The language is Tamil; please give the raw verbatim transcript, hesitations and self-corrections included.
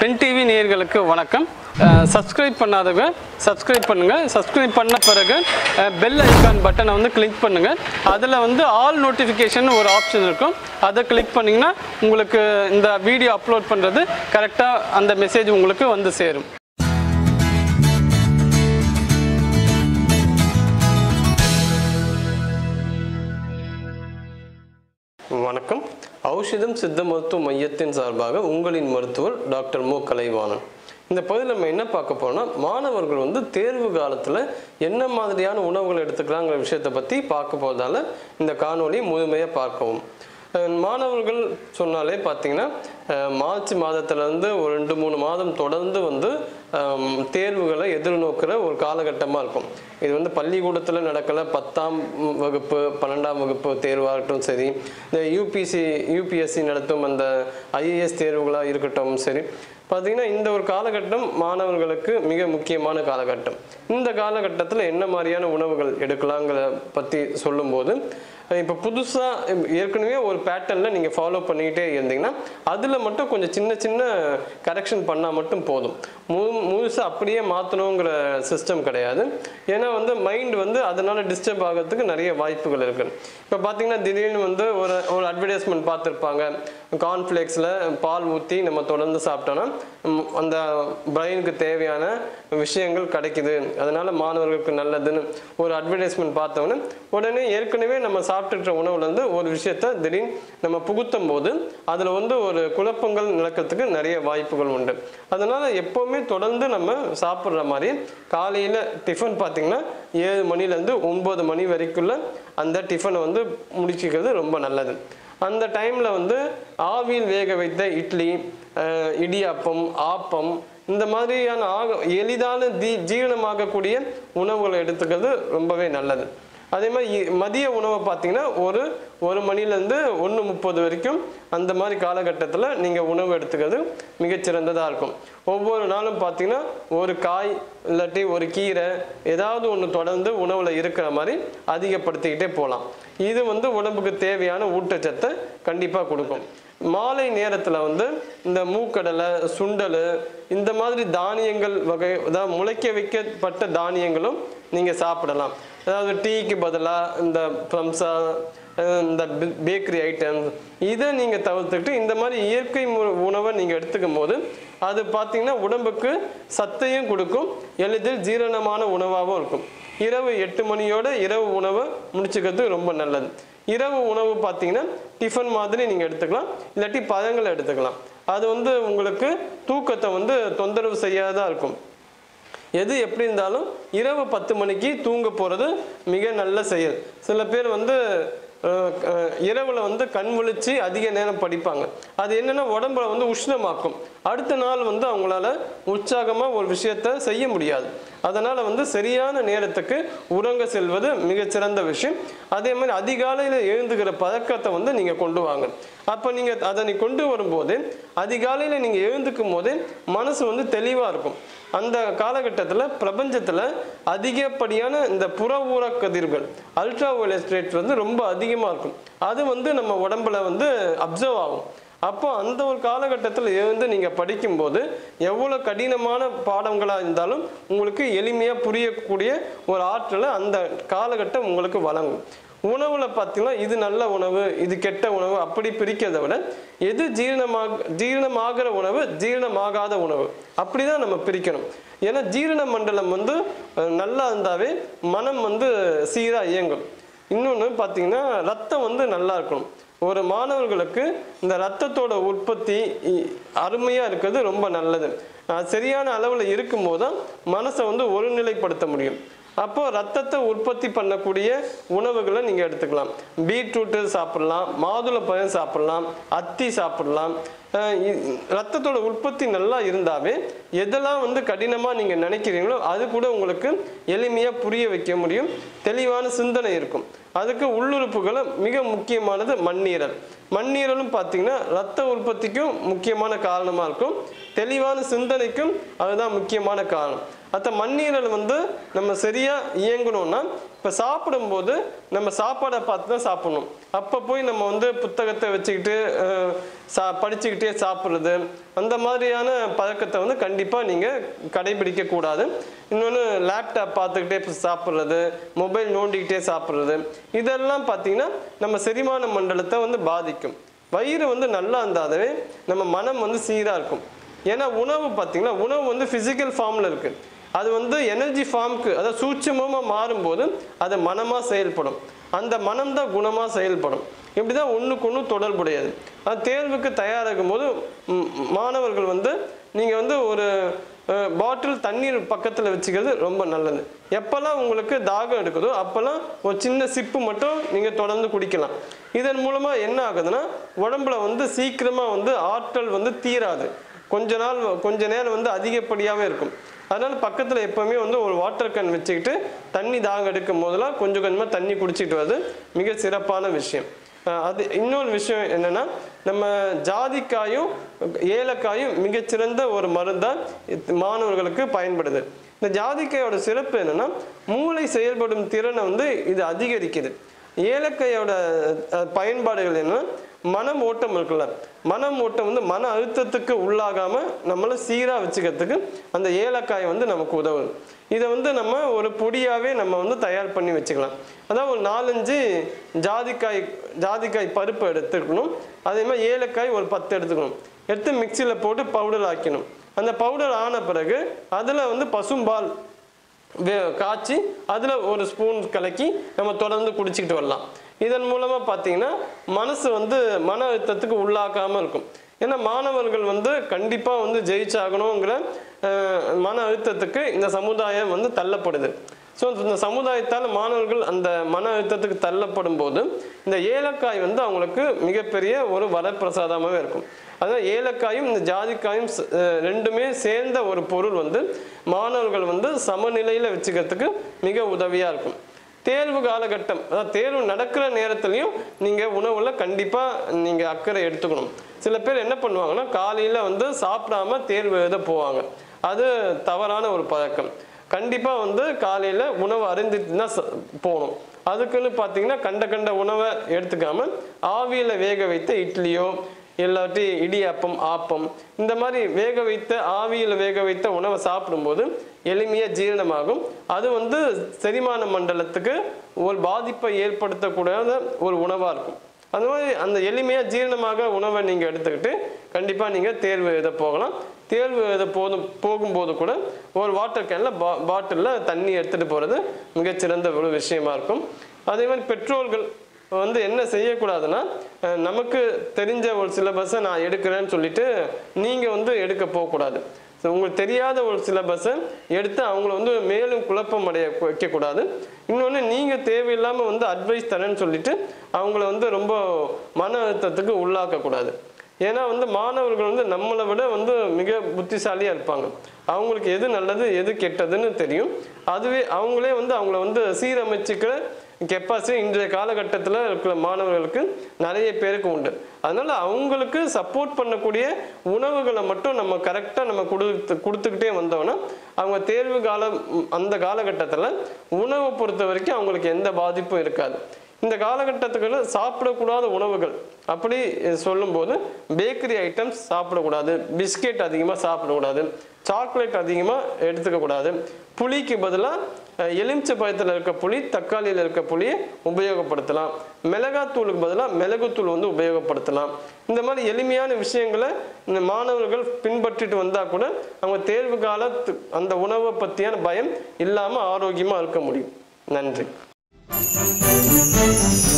பென் டிவி நேயர்களுக்கு வணக்கம். சப்ஸ்கிரைப் பண்ணாதவங்க சப்ஸ்கிரைப் பண்ணுங்கள். சப்ஸ்கிரைப் பண்ண பிறகு பெல் ஐக்கான் பட்டனை வந்து கிளிக் பண்ணுங்கள். அதில் வந்து ஆல் நோட்டிஃபிகேஷன் ஒரு ஆப்ஷன் இருக்கும். அதை கிளிக் பண்ணிங்கன்னா உங்களுக்கு இந்த வீடியோ அப்லோட் பண்ணுறது கரெக்டாக அந்த மெசேஜ் உங்களுக்கு வந்து சேரும். வணக்கம். ஔஷதம் சித்த மருத்துவ மையத்தின் சார்பாக உங்களின் மருத்துவர் டாக்டர் மு கலைவாணன். இந்த பகுதியில் நம்ம என்ன பார்க்க போறோம்னா, மாணவர்கள் வந்து தேர்வு காலத்தில் என்ன மாதிரியான உணவுகள் எடுத்துக்கலாங்கிற விஷயத்தை பற்றி பார்க்க போவதால் இந்த காணொலி முழுமையாக பார்க்கவும். மாணவர்கள் சொன்னாலே பார்த்தீங்கன்னா மார்ச் மாதத்துலேருந்து ஒரு ரெண்டு மூணு மாதம் தொடர்ந்து வந்து தேர்வுகளை எதிர்நோக்கிற ஒரு காலகட்டமாக இருக்கும். இது வந்து பள்ளிக்கூடத்தில் நடக்கலை, பத்தாம் வகுப்பு பன்னெண்டாம் வகுப்பு தேர்வாகட்டும் சரி, இந்த யூபிசி யூபிஎஸ்சி நடத்தும் அந்த ஐஏஎஸ் தேர்வுகளாக இருக்கட்டும் சரி, பார்த்தீங்கன்னா இந்த ஒரு காலகட்டம் மாணவர்களுக்கு மிக முக்கியமான காலகட்டம். இந்த காலகட்டத்தில் என்ன மாதிரியான உணவுகள் எடுக்கலாங்கிற பற்றி சொல்லும்போது, இப்போ புதுசாக ஏற்கனவே ஒரு பேட்டர்னில் நீங்கள் ஃபாலோ பண்ணிக்கிட்டே இருந்தீங்கன்னா அதில் மட்டும் கொஞ்சம் சின்ன சின்ன கரெக்ஷன் பண்ணால் மட்டும் போதும். முழு முழுசாக அப்படியே மாற்றணுங்கிற சிஸ்டம் கிடையாது. ஏன்னா வந்து மைண்ட் வந்து அதனால் டிஸ்டர்ப் ஆகிறதுக்கு நிறைய வாய்ப்புகள் இருக்குது. இப்போ பார்த்தீங்கன்னா திடீர்னு வந்து ஒரு ஒரு அட்வர்டைஸ்மெண்ட் பார்த்துருப்பாங்க, கார்ன்ஃப்ளேக்ஸில் பால் ஊற்றி நம்ம தொடர்ந்து சாப்பிட்டோன்னா அந்த பிரெயினுக்கு தேவையான விஷயங்கள் கிடைக்குது, அதனால் மாணவர்களுக்கு நல்லதுன்னு ஒரு அட்வர்டைஸ்மெண்ட் பார்த்தோன்னே உடனே ஏற்கனவே நம்ம சாப்பிட்டுற உணவுலேருந்து ஒரு விஷயத்த திடீர்னு நம்ம புகுத்தும் போது அதில் வந்து ஒரு குழப்பங்கள் நடக்கிறதுக்கு நிறைய வாய்ப்புகள் உண்டு. அதனால் எப்போவுமே தொடர்ந்து நம்ம சாப்பிட்ற மாதிரி காலையில் டிஃபன் பார்த்திங்கன்னா ஏழு மணிலேருந்து ஒன்பது மணி வரைக்குள்ள அந்த டிஃபனை வந்து முடிச்சுக்கிறது ரொம்ப நல்லது. அந்த டைமில் வந்து ஆவியில் வேக வைத்த இட்லி, இடியாப்பம், ஆப்பம், இந்த மாதிரியான ஆக எளிதான தீ ஜீரணமாகக்கூடிய உணவுகளை எடுத்துக்கிறது ரொம்பவே நல்லது. அதே மாதிரி மதிய உணவை பார்த்தீங்கன்னா ஒரு ஒரு மணிலேருந்து ஒன்று முப்பது வரைக்கும் அந்த மாதிரி காலகட்டத்தில் நீங்கள் உணவு எடுத்துக்கிறது மிகச்சிறந்ததாக இருக்கும். ஒவ்வொரு நாளும் பார்த்தீங்கன்னா ஒரு காய் இல்லாட்டி ஒரு கீரை ஏதாவது ஒன்று தொடர்ந்து உணவில் இருக்கிற மாதிரி அதிகப்படுத்திக்கிட்டே போகலாம். இது வந்து உடம்புக்கு தேவையான ஊட்டச்சத்தை கண்டிப்பாக கொடுக்கும். மாலை நேரத்தில் வந்து இந்த மூக்கடலை, சுண்டல், இந்த மாதிரி தானியங்கள் வகை, அதாவது முளைக்க வைக்கப்பட்ட தானியங்களும் நீங்கள் சாப்பிடலாம். அதாவது டீக்கு பதிலாக இந்த ப்ளம்ஸா, இந்த பேக்கரி ஐட்டம்ஸ் இதை நீங்கள் தவிர்த்துக்கிட்டு இந்த மாதிரி இயற்கை உணவை நீங்கள் எடுத்துக்கும் போது அது பார்த்தீங்கன்னா உடம்புக்கு சத்தையும் கொடுக்கும், எளிதில் ஜீரணமான உணவாகவும் இருக்கும். இரவு எட்டு மணியோட இரவு உணவை முடிச்சுக்கிறது ரொம்ப நல்லது. இரவு உணவு பார்த்தீங்கன்னா டிஃபன் மாதிரி நீங்கள் எடுத்துக்கலாம், இல்லாட்டி பழங்களை எடுத்துக்கலாம். அது வந்து உங்களுக்கு தூக்கத்தை வந்து தொந்தரவு செய்யாததாக இருக்கும். எது எப்படி இருந்தாலும் இரவு பத்து மணிக்கு தூங்க போகிறது மிக நல்ல செயல். சில பேர் வந்து இரவில் வந்து கண் விழிச்சு அதிக நேரம் படிப்பாங்க. அது என்னென்னா உடம்புல வந்து உஷ்ணமாக்கும். அடுத்த நாள் வந்து அவங்களால உற்சாகமாக ஒரு விஷயத்த செய்ய முடியாது. அதனால் வந்து சரியான நேரத்துக்கு உறங்க செல்வது மிகச்சிறந்த விஷயம். அதே மாதிரி அதிகாலையில் எழுந்துக்கிற பழக்கத்தை வந்து நீங்கள் கொண்டு வாங்க. அப்போ நீங்கள் அதை நீ கொண்டு வரும்போது அதிகாலையில் நீங்கள் எழுந்துக்கும் போது மனசு வந்து தெளிவாக இருக்கும். அந்த காலகட்டத்தில் பிரபஞ்சத்தில் அதிகப்படியான இந்த புற ஊர கதிர்கள், அல்ட்ரா வயலட் ரேட் வந்து ரொம்ப அதிகமாக இருக்கும். அது வந்து நம்ம உடம்புல வந்து அப்சர்வ் ஆகும். அப்போ அந்த ஒரு காலகட்டத்தில் எழுந்து நீங்கள் படிக்கும்போது எவ்வளோ கடினமான பாடங்களாக இருந்தாலும் உங்களுக்கு எளிமையாக புரியக்கூடிய ஒரு ஆற்றலை அந்த காலகட்டம் உங்களுக்கு வழங்கும். உணவில் பார்த்தீங்கன்னா இது நல்ல உணவு, இது கெட்ட உணவு அப்படி பிரிக்கிறத விட எது ஜீரணமாக ஜீரணமாகிற உணவு, ஜீரணமாகாத உணவு அப்படி தான் நம்ம பிரிக்கணும். ஏன்னா ஜீரண மண்டலம் வந்து நல்லா இருந்தாவே மனம் வந்து சீராக இயங்கும். இன்னொன்று பார்த்தீங்கன்னா ரத்தம் வந்து நல்லா இருக்கணும். ஒரு மாணவர்களுக்கு இந்த ரத்தத்தோட உற்பத்தி அருமையாக இருக்கிறது ரொம்ப நல்லது. சரியான அளவில் இருக்கும்போது தான் மனசை வந்து ஒருநிலைப்படுத்த முடியும். அப்போ ரத்தத்தை உற்பத்தி பண்ணக்கூடிய உணவுகளை நீங்கள் எடுத்துக்கலாம். பீட்ரூட்டு சாப்பிடலாம், மாதுளப்பழம் சாப்பிடலாம், அத்தி சாப்பிடலாம். ரத்தத்தோட உற்பத்தி நல்லா இருந்தாவே எதெல்லாம் வந்து கடினமாக நீங்கள் நினைக்கிறீங்களோ அது கூட உங்களுக்கு எளிமையாக புரிய வைக்க முடியும். தெளிவான சிந்தனை இருக்கும். அதுக்கு உள்ளுறுப்புகளை மிக முக்கியமானது மண்ணீரல். மண்ணீரலும் பார்த்தீங்கன்னா ரத்த உற்பத்திக்கும் முக்கியமான காரணமாக இருக்கும், தெளிவான சிந்தனைக்கும் அதுதான் முக்கியமான காரணம். அந்த மண்ணீரல் வந்து நம்ம சரியாக இயங்கணும்னா இப்போ சாப்பிடும்போது நம்ம சாப்பாடை பார்த்து தான் சாப்பிடணும். அப்போ போய் நம்ம வந்து புத்தகத்தை வச்சுக்கிட்டு சா படிச்சுக்கிட்டே சாப்பிட்றது அந்த மாதிரியான பழக்கத்தை வந்து கண்டிப்பாக நீங்கள் கடைபிடிக்கக்கூடாது. இன்னொன்று லேப்டாப் பார்த்துக்கிட்டே சாப்பிட்றது, மொபைல் நோண்டிக்கிட்டே சாப்பிட்றது, இதெல்லாம் பார்த்திங்கன்னா நம்ம செரிமான மண்டலத்தை வந்து பாதிக்கும். வயிறு வந்து நல்லா இருந்தாவே நம்ம மனம் வந்து சீராக இருக்கும். ஏன்னா உணவு பார்த்திங்கன்னா உணவு வந்து ஃபிசிக்கல் ஃபார்மில் இருக்குது, அது வந்து எனர்ஜி ஃபார்முக்கு அதாவது சூட்சமமாக மாறும்போது அது மனமாக செயல்படும். அந்த மனம் தான் குணமாக செயல்படும். இப்படி தான் ஒன்றுக்கு ஒன்று தொடர்புடையது. அது தேர்வுக்கு தயாராகும் போது மாணவர்கள் வந்து நீங்கள் வந்து ஒரு பாட்டில் தண்ணீர் பக்கத்தில் வச்சுக்கிறது ரொம்ப நல்லது. எப்போல்லாம் உங்களுக்கு தாகம் எடுக்குதோ அப்போல்லாம் ஒரு சின்ன சிப்பு மட்டும் நீங்கள் தொடர்ந்து குடிக்கலாம். இதன் மூலமாக என்ன ஆகுதுன்னா உடம்புல வந்து சீக்கிரமாக வந்து ஆற்றல் வந்து தீராது, கொஞ்ச நாள் கொஞ்ச நேரம் வந்து அதிகப்படியாகவே இருக்கும். அதனால் பக்கத்தில் எப்போவுமே வந்து ஒரு வாட்டர் கேன் வச்சுக்கிட்டு தண்ணி தாகம் எடுக்கும் போதெல்லாம் கொஞ்சம் கொஞ்சமாக தண்ணி குடிச்சிட்டு வருது மிக சிறப்பான விஷயம். அது இன்னொரு விஷயம் என்னென்னா நம்ம ஜாதிக்காயும் ஏலக்காயும் மிகச்சிறந்த ஒரு மருந்தாக மாணவர்களுக்கு பயன்படுது. இந்த ஜாதிக்காயோட சிறப்பு என்னென்னா மூளை செயல்படும் திறனை வந்து இது அதிகரிக்குது. ஏலக்காயோட பயன்பாடுகள் என்னன்னா மனம் ஓட்டம் இருக்குல்ல, மனம் ஓட்டம் வந்து மன அழுத்தத்துக்கு உள்ளாகாமல் நம்மளை சீராக வச்சுக்கிறதுக்கு அந்த ஏலக்காய் வந்து நமக்கு உதவுது. இதை வந்து நம்ம ஒரு பொடியாகவே நம்ம வந்து தயார் பண்ணி வச்சுக்கலாம். அதான் ஒரு நாலஞ்சு ஜாதிக்காய் ஜாதிக்காய் பருப்பு எடுத்துக்கணும், அதே மாதிரி ஏலக்காய் ஒரு பத்து எடுத்துக்கணும், எடுத்து மிக்சியில் போட்டு பவுடர் ஆக்கணும். அந்த பவுடர் ஆன பிறகு அதில் வந்து பசும்பால் காய்ச்சி அதில் ஒரு ஸ்பூன் கலக்கி நம்ம தொடர்ந்து குடிச்சிக்கிட்டு வரலாம். இதன் மூலமாக பார்த்தீங்கன்னா மனசு வந்து மன அழுத்தத்துக்கு உள்ளாக்காமல் இருக்கும். ஏன்னா மாணவர்கள் வந்து கண்டிப்பாக வந்து ஜெயிச்சாகணுங்கிற மன அழுத்தத்துக்கு இந்த சமுதாயம் வந்து தள்ளப்படுது. ஸோ இந்த சமுதாயத்தால் மாணவர்கள் அந்த மன அழுத்தத்துக்கு தள்ளப்படும் போது இந்த ஏலக்காய் வந்து அவங்களுக்கு மிகப்பெரிய ஒரு வரப்பிரசாதமாகவே இருக்கும். அதாவது ஏலக்காயும் இந்த ஜாதிக்காயும் ரெண்டுமே சேர்ந்த ஒரு பொருள் வந்து மாணவர்கள் வந்து சமநிலையில் வச்சுக்கிறதுக்கு மிக உதவியாக இருக்கும். தேர்வு காலகட்டம் அதாவது தேர்வு நடக்கிற நேரத்துலையும் நீங்கள் உணவில் கண்டிப்பாக நீங்கள் அக்கறை எடுத்துக்கணும். சில பேர் என்ன பண்ணுவாங்கன்னா காலையில் வந்து சாப்பிடாம தேர்வு எழுத போவாங்க, அது தவறான ஒரு பழக்கம். கண்டிப்பாக வந்து காலையில் உணவு அருந்திட்டு தான் போகணும். அதுக்குன்னு பார்த்தீங்கன்னா கண்ட கண்ட உணவை எடுத்துக்காமல் ஆவியில் வேக வைத்த இட்லியோ இல்லாட்டி இடியாப்பம் ஆப்பம் இந்த மாதிரி வேக வைத்த ஆவியில் வேக வைத்த உணவை சாப்பிடும்போது எளிமையாக ஜீரணமாகும். அது வந்து செரிமான மண்டலத்துக்கு ஒரு பாதிப்பை ஏற்படுத்தக்கூடாத ஒரு உணவாக இருக்கும். அந்த மாதிரி அந்த எளிமையாக ஜீரணமாக உணவை நீங்கள் எடுத்துக்கிட்டு கண்டிப்பாக நீங்கள் தேர்வு எழுத போகலாம். தேர்வு எழுத போதும் போகும்போது கூட ஒரு வாட்டர் கேனில் பா பாட்டிலில் தண்ணி எடுத்துகிட்டு போகிறது மிகச்சிறந்த ஒரு விஷயமா இருக்கும். அதே மாதிரி பெற்றோர்கள் வந்து என்ன செய்யக்கூடாதுன்னா நமக்கு தெரிஞ்ச ஒரு சிலபஸை நான் எடுக்கிறேன்னு சொல்லிட்டு நீங்கள் வந்து எடுக்க போகக்கூடாது. ஸோ உங்களுக்கு தெரியாத ஒரு சிலபஸை எடுத்து அவங்கள வந்து மேலும் குழப்பம் அடைய வைக்கக்கூடாது. இன்னொன்று நீங்கள் தேவையில்லாமல் வந்து அட்வைஸ் தரேன்னு சொல்லிட்டு அவங்கள வந்து ரொம்ப மன அழுத்தத்துக்கு உள்ளாக்கக்கூடாது. ஏன்னா வந்து மாணவர்கள் வந்து நம்மளை விட வந்து மிக புத்திசாலியாக இருப்பாங்க. அவங்களுக்கு எது நல்லது எது கெட்டதுன்னு தெரியும். அதுவே அவங்களே வந்து அவங்கள வந்து சீரமைச்சிக்கிற கெப்பாசிட்டி இன்றைய காலகட்டத்தில் இருக்கிற மாணவர்களுக்கு நிறைய பேருக்கு உண்டு. அதனால் அவங்களுக்கு சப்போர்ட் பண்ணக்கூடிய உணவுகளை மட்டும் நம்ம கரெக்டாக நம்ம கொடுத்து கொடுத்துக்கிட்டே வந்தோம்னா அவங்க தேர்வு காலம் அந்த காலகட்டத்தில் உணவை பொறுத்த வரைக்கும் அவங்களுக்கு எந்த பாதிப்பும் இருக்காது. இந்த காலகட்டத்துக்குள்ள சாப்பிடக்கூடாத உணவுகள் அப்படி சொல்லும்போது பேக்கரி ஐட்டம்ஸ் சாப்பிடக்கூடாது, பிஸ்கெட் அதிகமாக சாப்பிடக்கூடாது, சாக்லேட் அதிகமாக எடுத்துக்கக்கூடாது. புளிக்கு பதிலாக எலுமிச்சை பழத்தில் இருக்க புளி, தக்காளியில் இருக்க புளியை உபயோகப்படுத்தலாம். மிளகாத்தூளுக்கு பதிலாக மிளகுத்தூள் வந்து உபயோகப்படுத்தலாம். இந்த மாதிரி எளிமையான விஷயங்களை இந்த மாணவர்கள் பின்பற்றிட்டு வந்தால் கூட அவங்க தேர்வு காலத்து அந்த உணவை பற்றியான பயம் இல்லாமல் ஆரோக்கியமாக இருக்க முடியும். நன்றி.